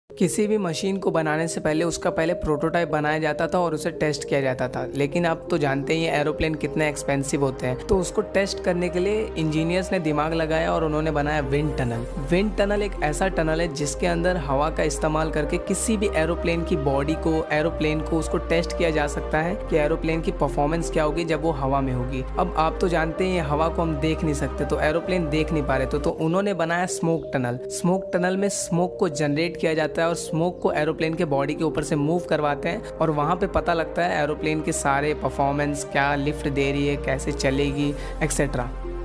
किसी भी मशीन को बनाने से पहले उसका पहले प्रोटोटाइप बनाया जाता था और उसे टेस्ट किया जाता था। लेकिन आप तो जानते ही एरोप्लेन कितने एक्सपेंसिव होते हैं, तो उसको टेस्ट करने के लिए इंजीनियर्स ने दिमाग लगाया और उन्होंने बनाया विंड टनल। विंड टनल एक ऐसा टनल है जिसके अंदर हवा का इस्तेमाल करके किसी भी एरोप्लेन की बॉडी को, एरोप्लेन को उसको टेस्ट किया जा सकता है कि एरोप्लेन की परफॉर्मेंस क्या होगी जब वो हवा में होगी। अब आप तो जानते हैं हवा को हम देख नहीं सकते, तो एरोप्लेन देख नहीं पा रहे, तो उन्होंने बनाया स्मोक टनल। स्मोक टनल में स्मोक को जनरेट किया जाता है और स्मोक को एरोप्लेन के बॉडी के ऊपर से मूव करवाते हैं और वहाँ पे पता लगता है एरोप्लेन के सारे परफॉर्मेंस, क्या लिफ्ट दे रही है, कैसे चलेगी, एक्सेट्रा।